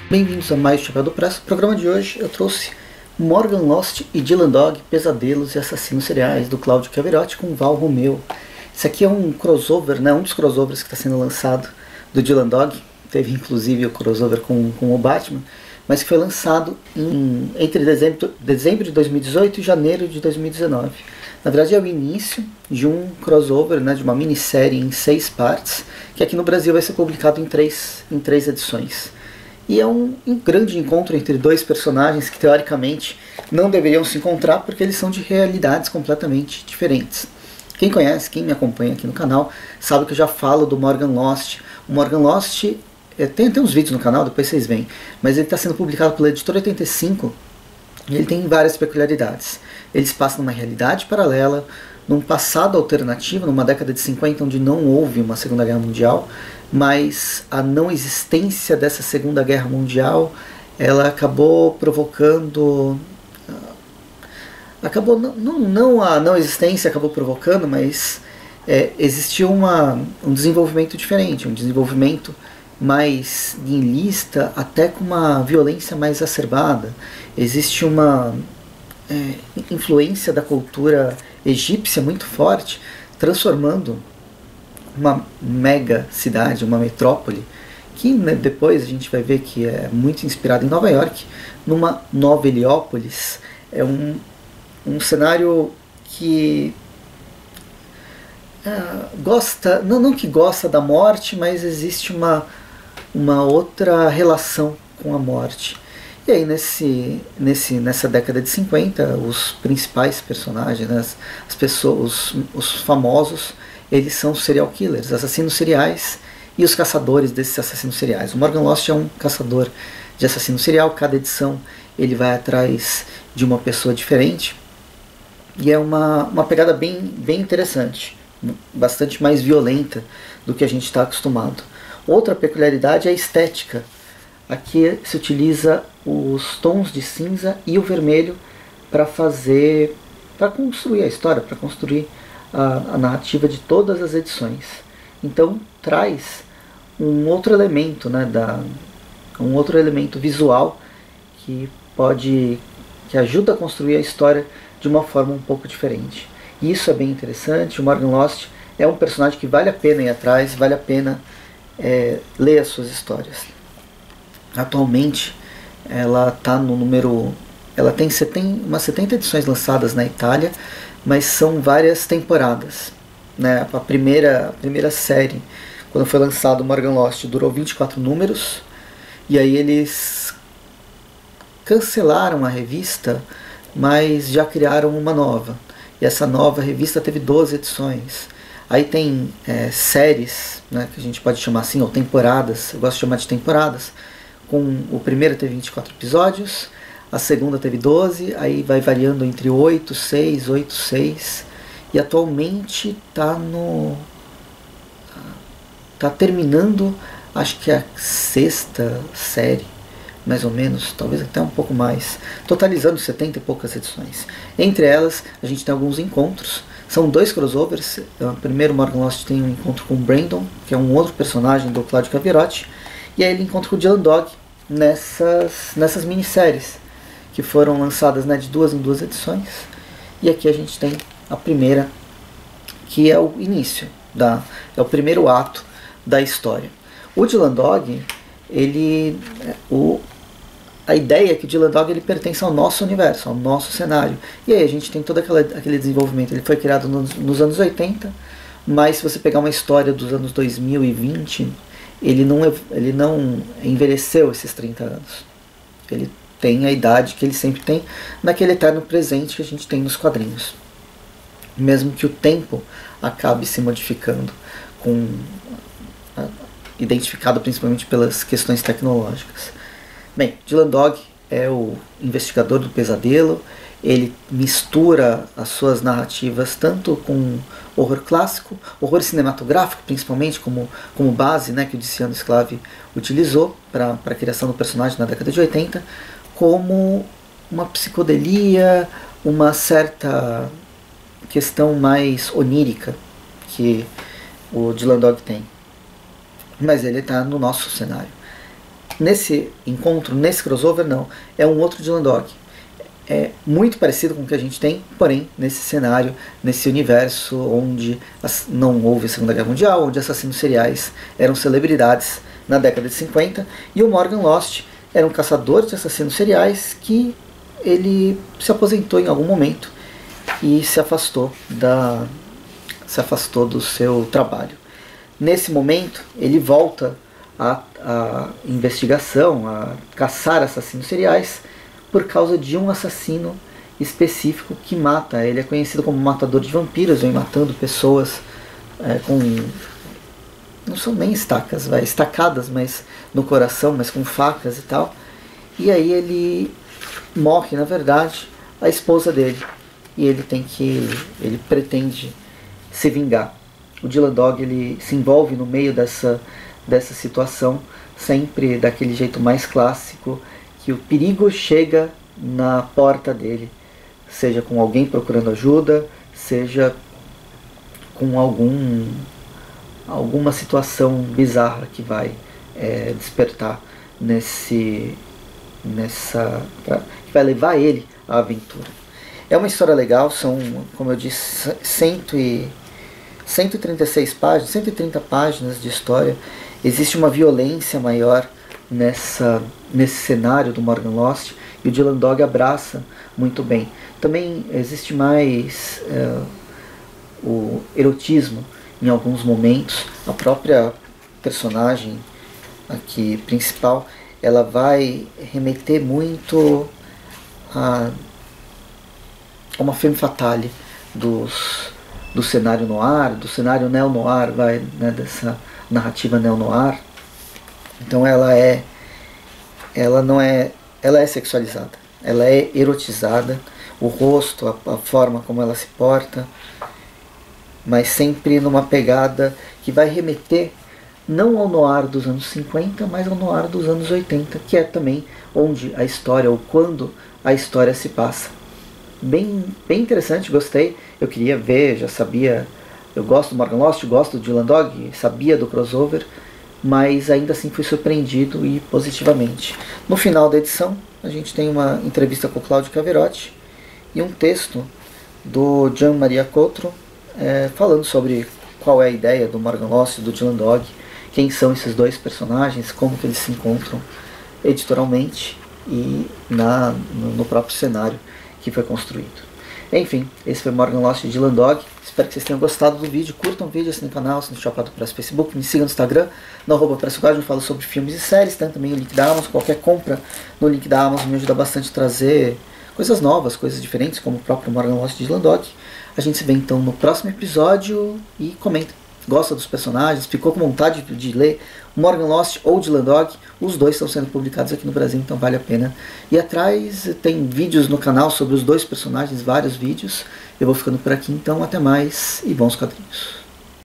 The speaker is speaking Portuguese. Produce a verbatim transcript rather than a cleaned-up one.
Bem-vindos a mais Chapéu do Press. No programa de hoje eu trouxe Morgan Lost e Dylan Dog, Pesadelos e Assassinos Seriais, do Claudio Chiaverotti com Val Romeo. Esse aqui é um crossover, né, um dos crossovers que está sendo lançado do Dylan Dog. Teve inclusive o crossover com, com o Batman, mas que foi lançado em, entre dezembro, dezembro de dois mil e dezoito e janeiro de dois mil e dezenove. Na verdade é o início de um crossover, né, de uma minissérie em seis partes, que aqui no Brasil vai ser publicado em três, em três edições. E é um, um grande encontro entre dois personagens que teoricamente não deveriam se encontrar porque eles são de realidades completamente diferentes. Quem conhece, quem me acompanha aqui no canal, sabe que eu já falo do Morgan Lost. O Morgan Lost, é, tem até uns vídeos no canal, depois vocês veem, mas ele está sendo publicado pela Editora oitenta e cinco e ele tem várias peculiaridades. Eles passam numa realidade paralela, num passado alternativo, numa década de cinquenta onde não houve uma Segunda Guerra Mundial, mas a não existência dessa Segunda Guerra Mundial, ela acabou provocando... Acabou, não, não a não existência acabou provocando, mas é, existiu uma, um desenvolvimento diferente, um desenvolvimento mais nihilista, até com uma violência mais exacerbada. Existe uma é, influência da cultura egípcia muito forte, transformando uma mega cidade, uma metrópole, que, né, depois a gente vai ver que é muito inspirada em Nova York, numa Nova Heliópolis. É um, um cenário que uh, gosta, não, não que gosta da morte, mas existe uma, uma outra relação com a morte. E aí nesse, nesse, nessa década de cinquenta, os principais personagens, né, as, as pessoas, os, os famosos, eles são serial killers, assassinos seriais e os caçadores desses assassinos seriais. O Morgan Lost é um caçador de assassino serial. Cada edição ele vai atrás de uma pessoa diferente e é uma, uma pegada bem, bem interessante, bastante mais violenta do que a gente está acostumado. Outra peculiaridade é a estética. Aqui se utiliza os tons de cinza e o vermelho para fazer, para construir a história, para construir a, a narrativa de todas as edições. Então traz um outro elemento, né, da, um outro elemento visual que pode, que ajuda a construir a história de uma forma um pouco diferente. E isso é bem interessante. O Morgan Lost é um personagem que vale a pena ir atrás, vale a pena é, ler as suas histórias. Atualmente ela está no número, ela tem umas setenta edições lançadas na Itália, mas são várias temporadas, né? A primeira, a primeira série, quando foi lançado o Morgan Lost, durou vinte e quatro números, e aí eles cancelaram a revista, mas já criaram uma nova, e essa nova revista teve doze edições. Aí tem é, séries, né, que a gente pode chamar assim, ou temporadas, eu gosto de chamar de temporadas. Com o primeiro teve vinte e quatro episódios, a segunda teve doze, aí vai variando entre oito, seis, oito, seis, e atualmente está no tá terminando, acho que a sexta série, mais ou menos, talvez até um pouco mais, totalizando setenta e poucas edições. Entre elas a gente tem alguns encontros, são dois crossovers. O primeiro, Morgan Lost, tem um encontro com o Brandon, que é um outro personagem do Claudio Chiaverotti, e aí ele encontra com o Dylan Dog nessas, nessas minisséries que foram lançadas, né, de duas em duas edições. E aqui a gente tem a primeira, que é o início, da, é o primeiro ato da história. O Dylan Dog, ele, o, a ideia é que o Dylan Dog ele pertence ao nosso universo, ao nosso cenário. E aí a gente tem todo aquela, aquele desenvolvimento. Ele foi criado nos, nos anos oitenta, mas se você pegar uma história dos anos dois mil e vinte, ele não, ele não envelheceu esses trinta anos. Ele tem a idade que ele sempre tem, naquele eterno presente que a gente tem nos quadrinhos. Mesmo que o tempo acabe se modificando, com, a, identificado principalmente pelas questões tecnológicas. Bem, Dylan Dog é o investigador do pesadelo. Ele mistura as suas narrativas tanto com horror clássico, horror cinematográfico principalmente, como, como base, né, que o Diciano Sclavi utilizou para a criação do personagem na década de oitenta, como uma psicodelia, uma certa questão mais onírica que o Dylan Dog tem. Mas ele está no nosso cenário. Nesse encontro, nesse crossover, não. É um outro Dylan Dog. É muito parecido com o que a gente tem, porém, nesse cenário, nesse universo onde não houve a Segunda Guerra Mundial, onde assassinos seriais eram celebridades na década de cinquenta, e o Morgan Lost era um caçador de assassinos seriais que ele se aposentou em algum momento e se afastou, da, se afastou do seu trabalho. Nesse momento, ele volta à, à investigação, a caçar assassinos seriais, por causa de um assassino específico que mata. Ele é conhecido como matador de vampiros, vem matando pessoas é, com... não são nem estacas, vai, estacadas, mas no coração, mas com facas e tal. E aí ele morre, na verdade, a esposa dele. E ele tem que... ele pretende se vingar. O Dylan Dog, ele se envolve no meio dessa, dessa situação, sempre daquele jeito mais clássico, que o perigo chega na porta dele, seja com alguém procurando ajuda, seja com algum, alguma situação bizarra que vai é, despertar nesse, nessa, pra, que vai levar ele à aventura. É uma história legal, são, como eu disse, cento e, cento e trinta e seis páginas, cento e trinta páginas de história. Existe uma violência maior nessa, nesse cenário do Morgan Lost, e o Dylan Dog abraça muito bem. Também existe mais é, o erotismo em alguns momentos. A própria personagem aqui principal, ela vai remeter muito a, a uma femme fatale dos, do cenário noir, do cenário neo-noir, vai, né, dessa narrativa neo-noir. Então ela é, ela não é, ela é sexualizada, ela é erotizada, o rosto, a, a forma como ela se porta, mas sempre numa pegada que vai remeter não ao noir dos anos cinquenta, mas ao noir dos anos oitenta, que é também onde a história, ou quando a história se passa. Bem, bem interessante, gostei, eu queria ver, já sabia, eu gosto do Morgan Lost, gosto do Dylan Dog, sabia do crossover, mas ainda assim fui surpreendido e positivamente. No final da edição, a gente tem uma entrevista com o Claudio Caverotti e um texto do Gian Maria Cotro é, falando sobre qual é a ideia do Morgan Lost e do Dylan Dog, quem são esses dois personagens, como que eles se encontram editorialmente e na, no, no próprio cenário que foi construído. Enfim, esse foi Morgan Lost e Dylan Dog. Espero que vocês tenham gostado do vídeo. Curtam o vídeo, assinem o canal, assinem o Chapado do Preço Facebook, me sigam no Instagram, no arroba Preço Guard, eu falo sobre filmes e séries, tem também o link da Amazon. Qualquer compra no link da Amazon me ajuda bastante a trazer coisas novas, coisas diferentes, como o próprio Morgan Lost e Dylan Dog. A gente se vê então no próximo episódio e comenta. Gosta dos personagens, ficou com vontade de ler Morgan Lost ou Dylan Dog, os dois estão sendo publicados aqui no Brasil, então vale a pena. E atrás tem vídeos no canal sobre os dois personagens, vários vídeos. Eu vou ficando por aqui, então até mais e bons quadrinhos.